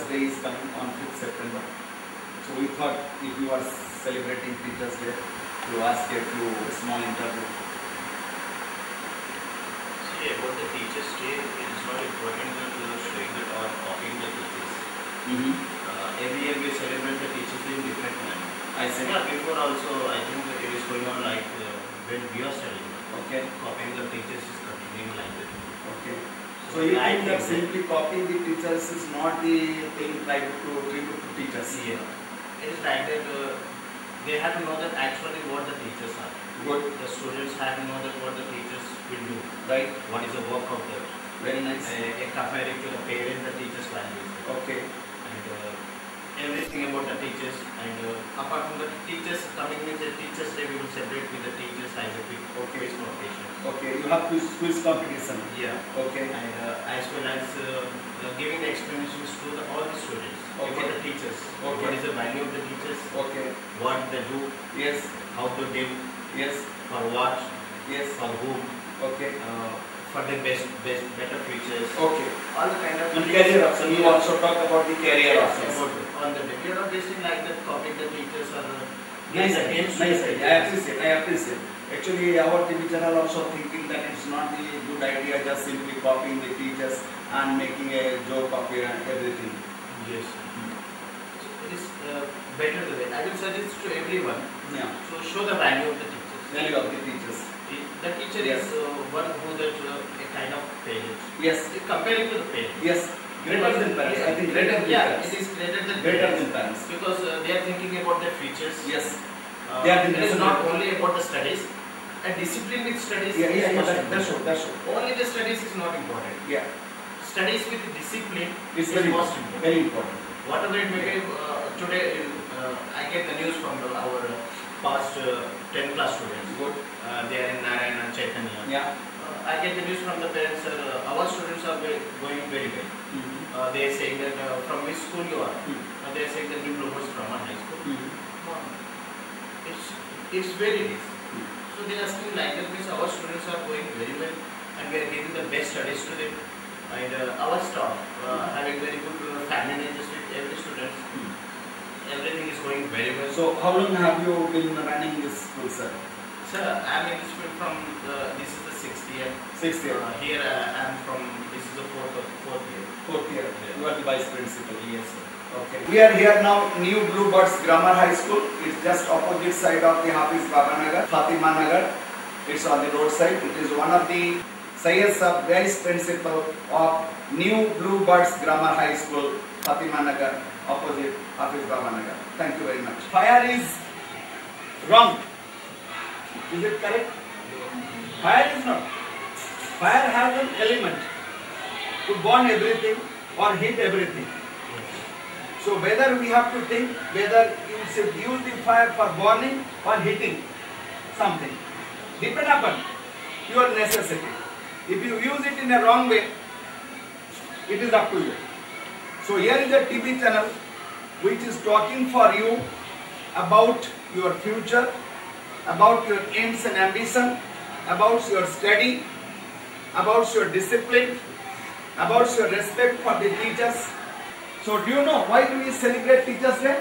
Day is coming on 5th September. So we thought if you are celebrating Teachers Day, to ask a few small interview. See, about the Teachers Day, it is not important that showing it or copying the teachers. Every year we celebrate the Teachers Day in different manner. I see. Yeah, before also I think that it is going on like when we are studying. Okay. Copying the teachers is continuing like that. Okay. So you think that simply copying the teachers is not the thing like to tribute to teachers? Yeah. It is like that they have to know that actually what the teachers are. Good. The students have to know that what the teachers will do. Right. What is the work of them. Very nice. Comparing to the parents, the teachers' values. Okay. And everything about the teachers. And apart from the teachers coming with the Teachers Day, we will celebrate with the teachers as a big quiz competition. Okay. You have quiz competition. Yeah. Okay. And as well as giving the explanations to all the students about the teachers. Okay. What is the value of the teachers? Okay. What they do? Yes. How to give? Yes. For what? Yes. For whom? Okay. For the better futures. Okay. All the kind of career option. You also talk about the career options. On the day. We are not wasting like that, copying the teachers or Nice. I appreciate. Actually, our TV channel also thinking that it's not the good idea just simply copying the teachers and making a joke of everything. Yes. So it is better the way. I will suggest to everyone. Yeah. So show the value of the teachers. Value of the teachers. The teacher is one who that a kind of parent. Yes. Comparing to the parent. Yes. Greater than parents. I think greater than parents. It is greater than parents. Because they are thinking about their futures. Yes. It is not only about the studies. And discipline with studies. That's true. Only the studies is not important. Yeah. Studies with discipline is very most important. Very important. Whatever it may be, today I get the news from our past 10 class students. Good. They are in Narayana, Chaitanya. Yeah. I get the news from the parents. Our students are going very well. They are saying that from which school you are. They are saying that New Bloomers Brahman High School. It's very nice. So they are asking like that means our students are going very well and we are giving the best studies to them. And our staff having very good family natures with every student. Everything is going very well. So how long have you been running this school, sir? Sir, I am in this school from this is the 6th year. 6th year. Here I am from this is the 4th year. 4th year. Yeah. You are the vice principal. Yes, sir. Okay. We are here now, New Bluebirds Grammar High School. It's just opposite side of the Hafiz Baba Nagar, Fatima Nagar. It's on the roadside. It is one of the Sayyid Sab vice principal of New Bluebirds Grammar High School, Fatima Nagar, opposite Hafiz Baba Nagar. Thank you very much. Fire is wrong. Is it correct? Fire is not. Fire has an element to burn everything or heat everything. So whether we have to think whether you should use the fire for burning or heating something, depend upon your necessity. If you use it in a wrong way, it is up to you. So here is a TV channel which is talking for you about your future, about your aims and ambition, about your study, about your discipline, about your respect for the teachers. So do you know why do we celebrate Teachers Day?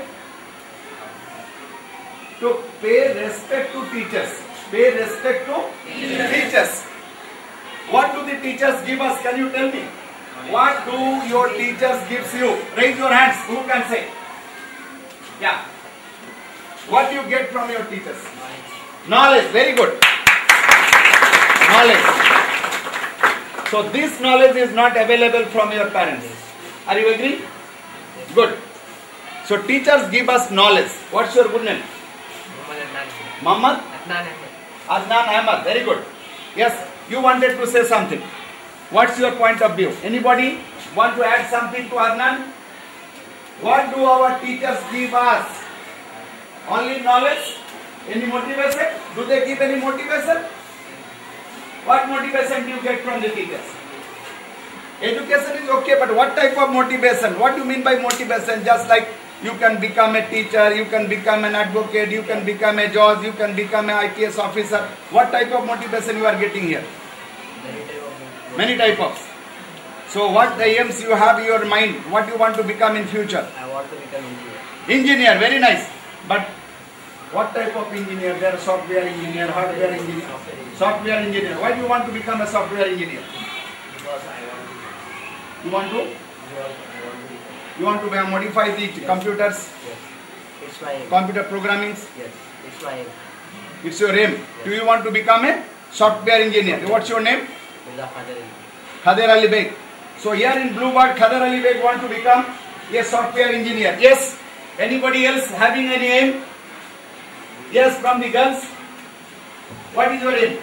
To pay respect to teachers. Pay respect to teachers. What do the teachers give us? Can you tell me? What do your teachers gives you? Raise your hands. Who can say? Yeah. What do you get from your teachers? Knowledge. Very good. Knowledge. So this knowledge is not available from your parents. Are you agree? Good. So teachers give us knowledge. What's your good name? Muhammad? Adnan Ahmad. Very good. Yes, you wanted to say something. What's your point of view? Anybody want to add something to Adnan? What do our teachers give us? Only knowledge? Any motivation? Do they give any motivation? What motivation do you get from the teachers? Education is okay, but what type of motivation? What do you mean by motivation? Just like you can become a teacher, you can become an advocate, you can become a judge, you can become an IPS officer. What type of motivation you are getting here? Many type of. So what aims you have in your mind? What you want to become in future? I want to become engineer. Engineer, very nice. But what type of engineer? There are software engineer, hardware engineer. Software engineer. Why do you want to become a software engineer? Because I want to. You want to? Because I want to become. You want to modify the computers, Yes. It's my aim. computer programmings? Yes. It's my aim. It's your aim. Do you want to become a software engineer? What's your name? Mullah Khader. Khader Ali Beg. So here in Blue Bird, Khader Ali Beg want to become a software engineer. Yes. Anybody else having any aim? Yes, from the girls. What is your aim?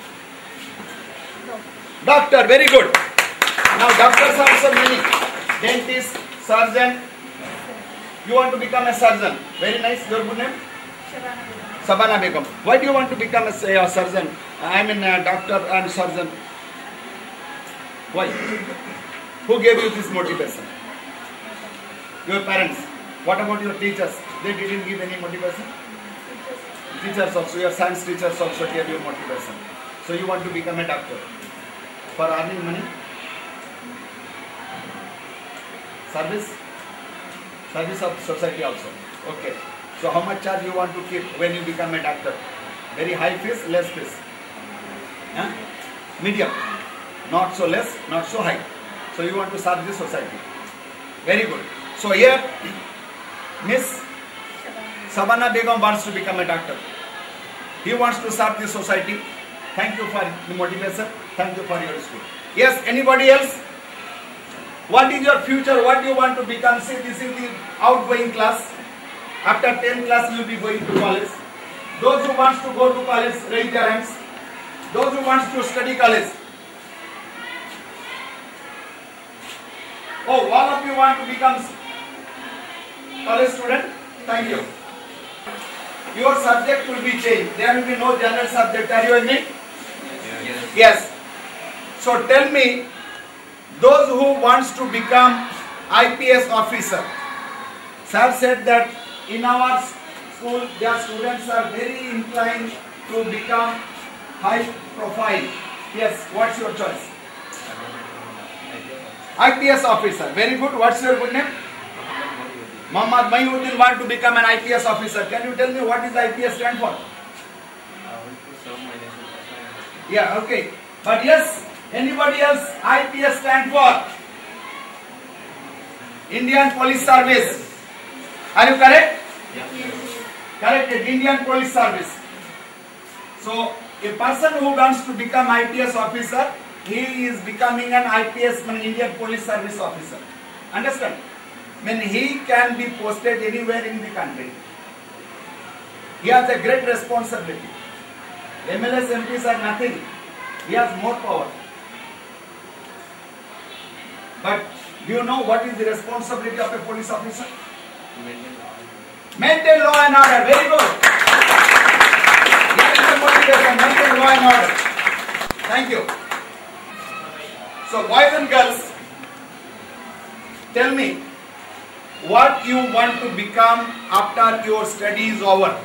Doctor. Very good. Now doctors are so many. Dentist, surgeon. You want to become a surgeon. Very nice. Your good name? Sabana Begum. Why do you want to become a surgeon? I mean a doctor and surgeon. Why? Who gave you this motivation? Your parents. What about your teachers? They didn't give any motivation? Teachers also, your science teachers also gave you motivation. So you want to become a doctor. For earning money? Service? Service of society also. Okay. So how much charge you want to keep when you become a doctor? Very high fees, less fees? Huh? Medium. Not so less, not so high. So you want to serve the society. Very good. So here, Miss Sabana Begum wants to become a doctor. He wants to serve the society. Thank you for the motivation. Thank you for your school. Yes, anybody else? What is your future? What do you want to become? See, this is the outgoing class. After 10th class, you will be going to college. Those who wants to go to college, raise their hands. Those who wants to study college. Oh, all of you want to become college student? Thank you. Your subject will be changed. There will be no general subject. Are you agreed? Yes. So tell me, those who wants to become IPS officer. Sir said that in our school, their students are very inclined to become high profile. Yes. What's your choice? IPS officer. Very good. What's your good name? Muhammad Mayuddin want to become an IPS officer. Can you tell me what is IPS stand for? I want to serve my nation. Yeah, okay. But yes, anybody else? IPS stand for Indian Police Service. Are you correct? Corrected. Indian Police Service. So a person who wants to become IPS officer, he is becoming an IPS, an Indian Police Service officer. Understand? I mean, he can be posted anywhere in the country. He has a great responsibility. MLS MPs are nothing. He has more power. But do you know what is the responsibility of a police officer? Maintain law and order. Very good. That is the motivation. Maintain law and order. Thank you. So boys and girls, tell me what you want to become after your study is over.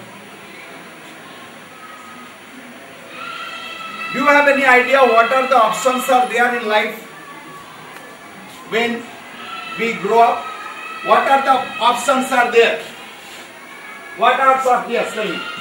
Do you have any idea what are the options are there in life when we grow up? What are the options are there? What are some? Yes, tell me.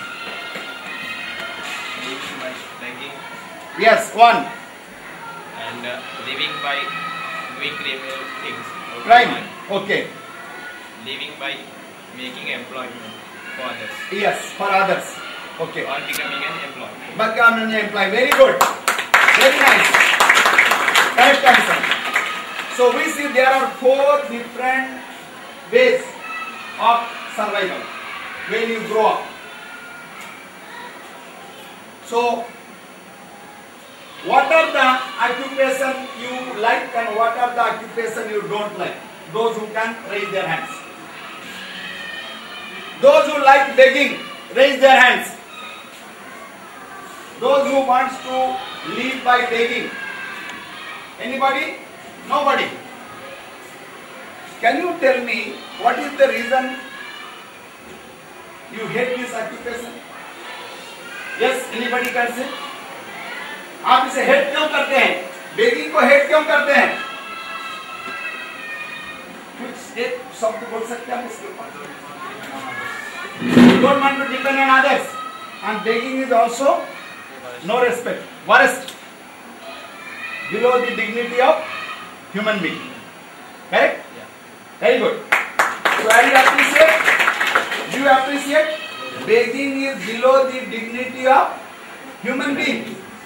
Banking Yes, one. and living by doing criminal things. Crime. Okay. Living by making employment for others Yes, for others. Okay. or becoming an employee. Become an employee. Very good. Very nice. Correct answer. So we see there are 4 different ways of survival when you grow up. So what are the occupation you like and what are the occupation you don't like? Those who can raise their hands. Those who like begging, raise their hands. Those who wants to live by begging. Anybody? Nobody. Can you tell me what is the reason you hate this occupation? Yes, anybody can say? आप इसे hate क्यों करते हैं? Begging को hate क्यों करते हैं? कुछ एक शब्द बोल सकते हैं इसके ऊपर? Don't want to depend on others, and begging is also no respect. Worst, below the dignity of human being. Correct? Yeah. Very good. So I appreciate. Do you appreciate? Begging is below the dignity of human being.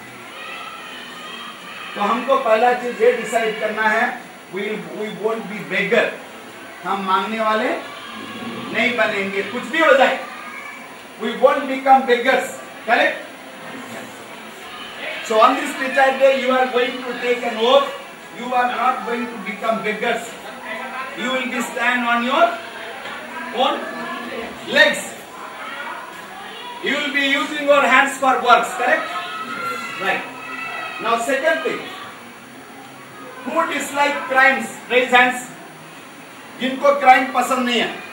तो हमको पहला चीज ये decide करना है, we won't be beggar. हम मांगने वाले नहीं बनेंगे, कुछ भी हो जाए. We won't become beggars. Correct? So on this Teacher Day, you are going to take an oath. You are not going to become beggars. You will be stand on your own legs. You will be using your hands for works. Correct? Right. Now second thing. Who dislike crimes? Raise hands. जिनको crime पसंद नहीं है.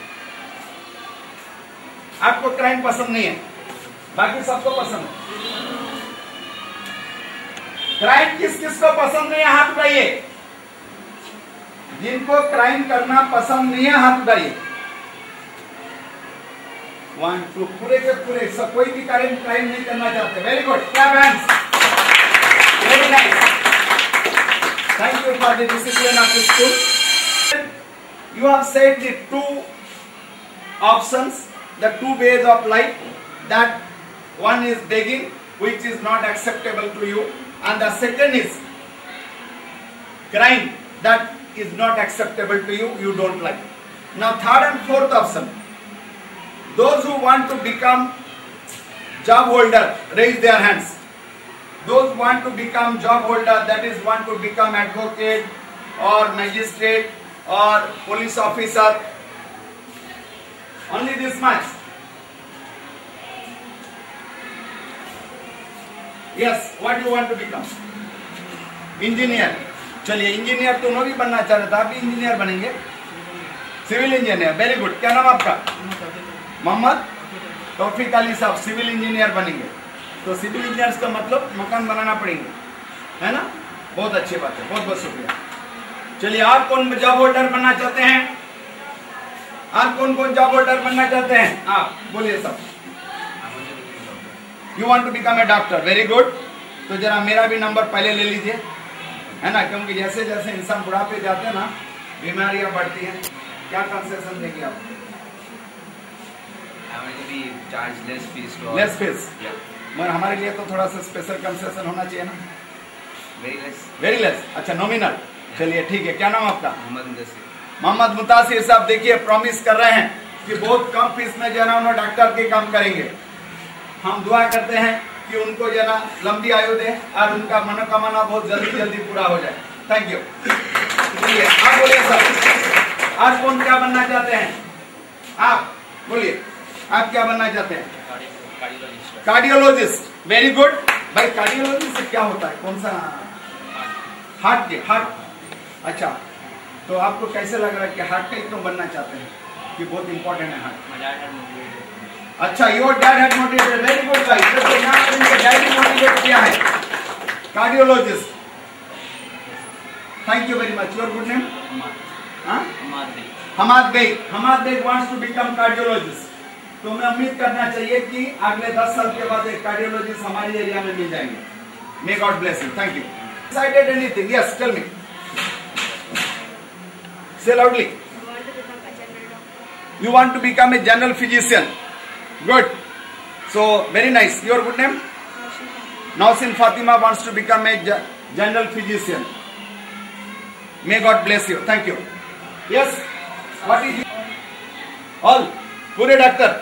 आपको crime पसंद नहीं है, बाकी सबको पसंद है. क्राइम किस किस को पसंद नहीं है? हाथ उठाइए. जिनको क्राइम करना पसंद नहीं है हाथ उठाइए. 1 2 पूरे के पूरे सब. कोई भी क्राइम नहीं करना चाहते. Very good. Clap hands. Very nice. Thank you for the discipline of the school. You have said the two options, the two ways of life. That one is begging, which is not acceptable to you, and the second is crime, that is not acceptable to you, you don't like. Now third and fourth option, those who want to become job holder, raise their hands. Those who want to become job holder, that is want to become advocate or magistrate or police officer, only this much. Yes, what do you want to become? Engineer. चलिए engineer दोनों भी बनना चाह रहे थे, आप भी engineer बनेंगे. Civil engineer. Very good. क्या नाम आपका? मोहम्मद तौफीक अली साहब. सिविल इंजीनियर बनेंगे. तो सिविल इंजीनियर का मतलब मकान बनाना पड़ेंगे, है ना? बहुत अच्छी बात है. बहुत बहुत शुक्रिया. चलिए और कौन जॉब होल्डर बनना चाहते हैं? और कौन कौन जॉब होल्डर बनना चाहते हैं? आप बोलिए सब. You want to become a doctor. Very good. तो जरा मेरा भी नंबर पहले ले लीजिए, है ना? क्योंकि जैसे जैसे इंसान बुढ़ापे जाते हैं ना, बीमारियां बढ़ती हैं. क्या कंसेशन देंगे आप? Less fees. मगर हमारे लिए तो थोड़ा सा स्पेशल कंसेशन होना चाहिए ना. Very less. अच्छा, नॉमिनल. चलिए ठीक है. क्या नाम आपका? मोहम्मद मुतासिर साहब. देखिए प्रॉमिस कर रहे हैं कि बहुत कम फीस में जो है ना उन्होंने डॉक्टर के काम करेंगे. हम दुआ करते हैं कि उनको जो है ना लंबी आयु दे और उनका मनोकामना बहुत जल्दी जल्दी पूरा हो जाए. Thank you. बोलिए, आप बोलिए सर. आज कौन क्या बनना चाहते हैं? आप बोलिए, आप क्या बनना चाहते हैं? कार्डियोलॉजिस्ट. Very good. भाई कार्डियोलॉजिस्ट से क्या होता है? कौन सा? हार्ट. अच्छा, तो आपको कैसे लग रहा है कि हार्ट का ही क्यों बनना चाहते हैं? कि बहुत इंपॉर्टेंट है हार्ट. अच्छा, your dad had motivated. Very good भाई. तो यहाँ पर इनके डैड ने मोटिवेट किया है. Cardiologist. Thank you very much. Your good name? Hamad Baig. Hamad Baig wants to become cardiologist. तो हमें उम्मीद करना चाहिए कि अगले 10 साल के बाद एक कार्डियोलॉजिस्ट हमारे एरिया में मिल जाएंगे. May God bless you. Thank you. Decided anything? Yes, tell me. Say loudly. You want to become a general physician. Good. So very nice. Your good name? Nausin Fatima wants to become a general physician. May God bless you. Thank you. Yes. What is all? पूरे doctor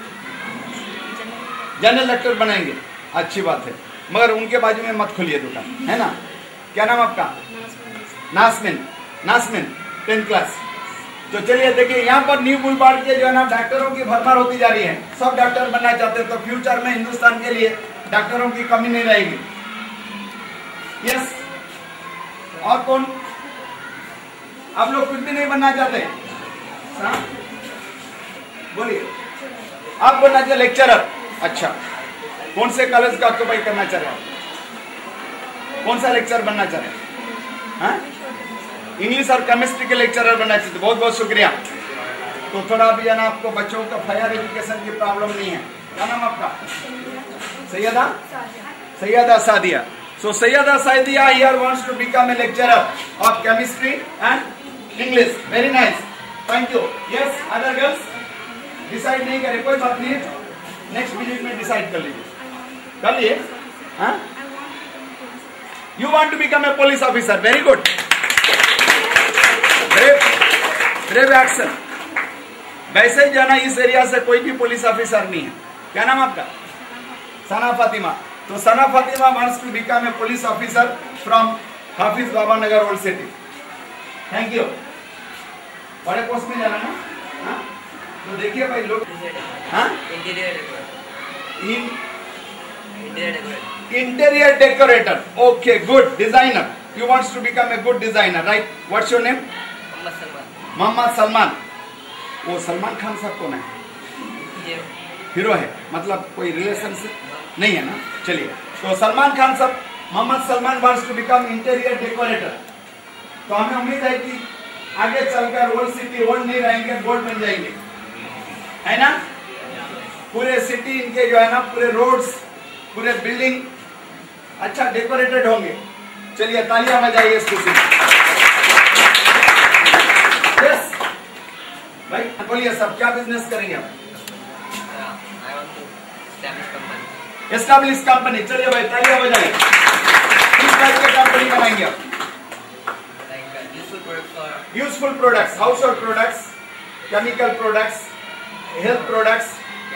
general doctor बनाएंगे. अच्छी बात है, मगर उनके बाजू में मत खोलिए दुकान, है ना? क्या नाम आपका? Nasmin 10th class. तो चलिए देखिए, यहाँ पर न्यू बुलवार्ड के जो है ना डॉक्टरों की भरमार होती जा रही है. सब डॉक्टर बनना चाहते हैं. तो फ्यूचर में हिंदुस्तान के लिए डॉक्टरों की कमी नहीं रहेगी. यस. और कौन? आप लोग कुछ भी नहीं बनना चाहते? बोलिए. आप बनना चाहिए लेक्चरर. अच्छा, कौन से कॉलेज का ऑक्यूपाई करना चाह रहे हैं? कौन सा लेक्चर बनना चाह रहे हैं? इंग्लिश और केमिस्ट्री के लेक्चरर बनना चाहते, बहुत बहुत शुक्रिया। तो थोड़ा अभी है ना आपको बच्चों का हायर एजुकेशन की प्रॉब्लम नहीं है। क्या नाम आपका? Syeda? Syeda Sadia. So Sayyada Saidia here wants to become a lecturer of chemistry and English. Very nice. Thank you. Yes, other girls? Decide नहीं करे, कोई बात नहीं है, next minute में decide कर लीजिए। कर लिए? हाँ? You want to become a police officer? Very good. Brave action. वैसे ही जाना, इस एरिया से कोई भी पुलिस ऑफिसर नहीं है। क्या नाम आपका? सना फातिमा। तो Sana Fatima wants to become a police officer from Hafiz Baba Nagar old city. Thank you. बड़े पोस्ट में जाना ना? हाँ? तो देखिए भाई लोग, हाँ? Interior decorator. Okay, good. Designer. You wants to become a good designer, right? What's your name? Mohammed Salman. वो सलमान खान साहब कौन है? हीरो है, मतलब कोई रिलेशनशिप नहीं है ना? चलिए, तो सलमान खान साहब, Mohammed Salman wants to become interior decorator. तो हमें उम्मीद है कि आगे चलकर ओल्ड सिटी ओल्ड नहीं रहेंगे, गोल्ड बन जाएंगे, है ना? पूरे सिटी इनके जो है ना, पूरे रोड्स, पूरे बिल्डिंग अच्छा डेकोरेटेड होंगे। चलिए तालियां बजाइए इस खुशी में। यस भाई, बोलिए सब, क्या बिजनेस करेंगे आप? Establish company. चलिए भाई तालियां बजाइए। किस टाइप की कंपनी बनाएंगे आप? Useful products, household products, chemical products, health products,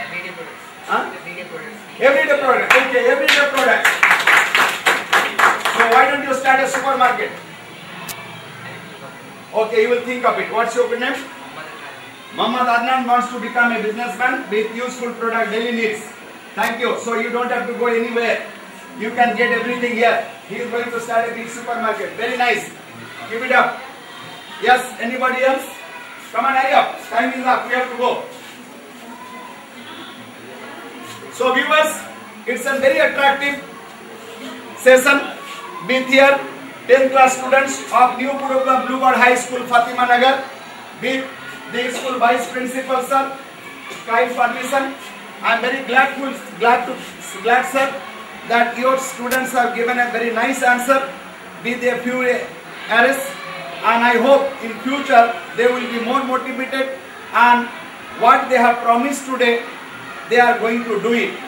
everyday product. Okay, everyday products. So why don't you start a supermarket? Okay, you will think of it. What's your good name? Muhammad Adnan wants to become a businessman with useful product daily needs. Thank you. So you don't have to go anywhere. You can get everything here. He is going to start a big supermarket. Very nice. Give it up. Yes, anybody else? Come on, hurry up. Time is up. We have to go. So viewers, it's a very attractive session with here 10th class students of New Bluebird High School, Fatima Nagar, with the school vice principal sir, kind permission. I am very glad sir that your students have given a very nice answer with a few errors, and I hope in future they will be more motivated, and what they have promised today they are going to do it.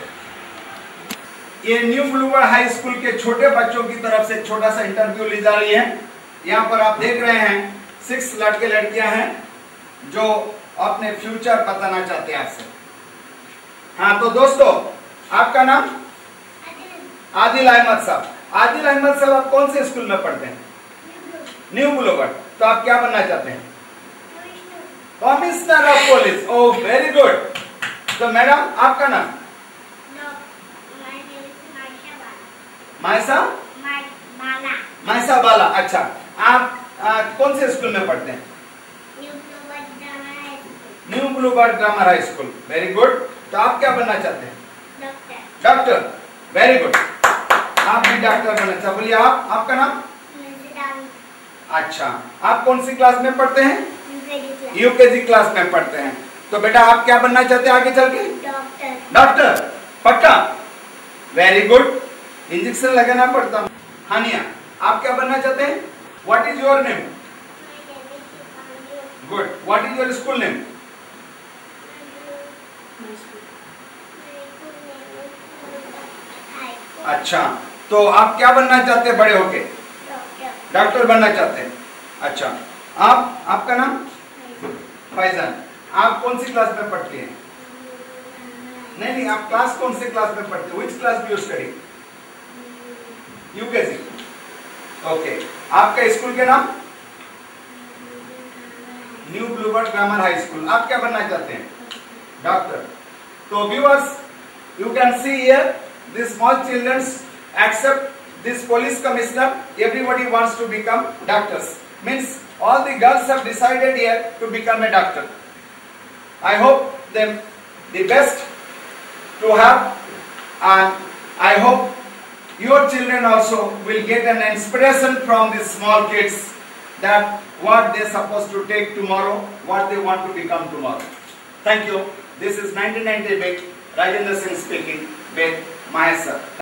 ये new Bluebird high school के छोटे बच्चों की तरफ से छोटा सा interview ली जा रही है। यहाँ पर आप देख रहे हैं 6 लड़के लड़कियां हैं जो अपने फ्यूचर बताना चाहते हैं आपसे। हाँ, तो दोस्तों आपका नाम? आदिल अहमद साहब। आदिल अहमद साहब, आप कौन से स्कूल में पढ़ते हैं? New Bluebird. तो आप क्या बनना चाहते हैं? Commissioner of police. Oh very good. तो मैडम आपका नाम? मायसा बाला। अच्छा, आप कौन से स्कूल में पढ़ते हैं? New Bluebird grammar high school. Very good. तो आप क्या बनना चाहते हैं? डॉक्टर। Very good. आप भी डॉक्टर बनना चाहते? बोलिए आप, आपका नाम? अच्छा, आप कौन सी क्लास में पढ़ते हैं? यूकेजी क्लास में पढ़ते हैं। तो बेटा आप क्या बनना चाहते हैं आगे चल के? डॉक्टर। पक्का? Very good. इंजेक्शन लगाना पड़ता है। हानिया, आप क्या बनना चाहते हैं? What is your name? Good. What is your school name? अच्छा, तो आप क्या बनना चाहते हैं बड़े होके? डॉक्टर बनना चाहते हैं। अच्छा, आपका नाम? फैजान। आप कौन सी क्लास में पढ़ती हैं? नहीं, आप क्लास कौन सी क्लास में पढ़ते हैं? Which class do you study? UKG. Okay, आपका स्कूल के नाम? New Bluebird grammar high school. आप क्या बनना चाहते हैं? डॉक्टर। तो viewers, you can see here the small children accept this police commissioner. Everybody wants to become doctors. Means all the girls have decided here to become a doctor. I hope them the best to have, and I hope your children also will get an inspiration from these small kids that what they supposed to take tomorrow, what they want to become tomorrow. Thank you. This is 1990 with Rajendra Singh speaking with Mahesh sir.